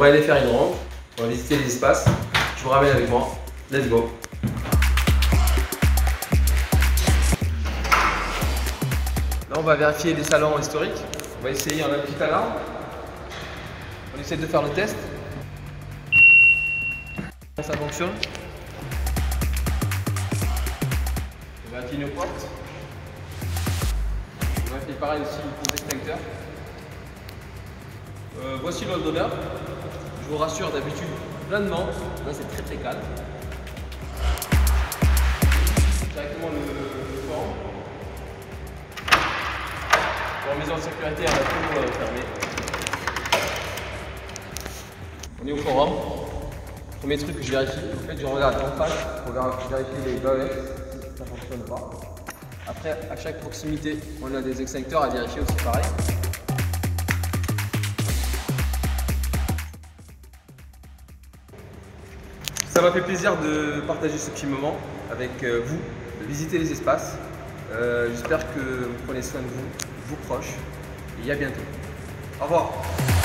va aller faire une ronde, on va visiter les espaces. Je vous ramène avec moi. Let's go. Là, on va vérifier les salons historiques. On va essayer, on a une petite alarme. On essaie de faire le test. Ça fonctionne. On va vérifier nos portes. On va vérifier pareil aussi pour l'extincteur. Voici l'hall d'honneur. Je vous rassure, d'habitude, plein de monde. Là, c'est très calme. Directement le fond. Pour la maison de sécurité, on va tout fermer. On est au forum. Premier truc que je vérifie, en fait, je regarde en face pour vérifier les bavets, ça ne fonctionne pas. Après, à chaque proximité, on a des extincteurs à vérifier aussi pareil. Ça m'a fait plaisir de partager ce petit moment avec vous, de visiter les espaces. J'espère que vous prenez soin de vous, vos proches, et à bientôt. Au revoir.